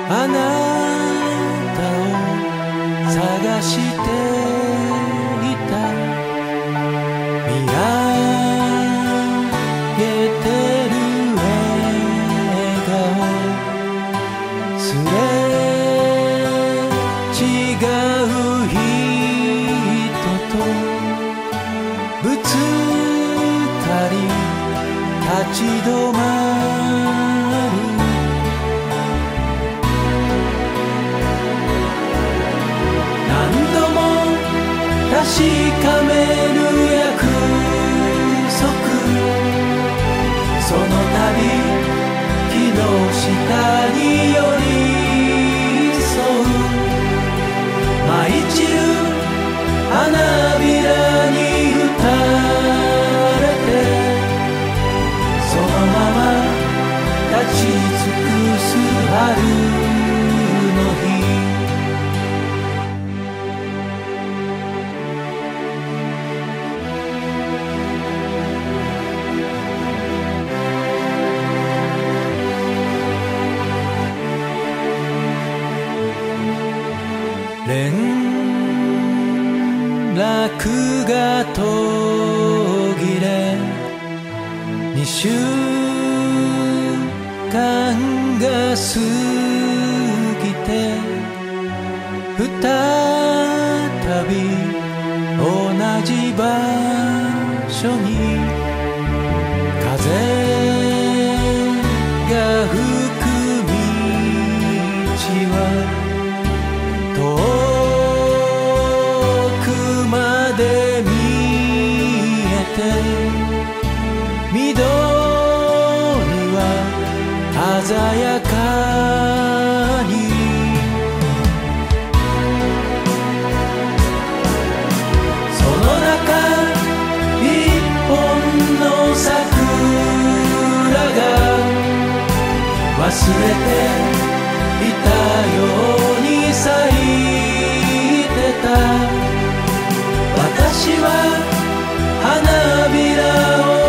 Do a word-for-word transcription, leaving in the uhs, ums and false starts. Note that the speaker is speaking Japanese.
あなたを探していた。見上げてる笑顔、すれ違う人とぶつかり立ち止まる。何度も確かめる約束、その度木の下に寄り添う。舞い散る花びらに打たれて、そのまま立ち尽くす春の日。連絡が途切れ、二週間が過ぎて、再び同じ場所に風が吹く道は遠くまで見えて、緑は鮮やかに。その中一本の桜が忘れていたように咲いてた。私は花びらを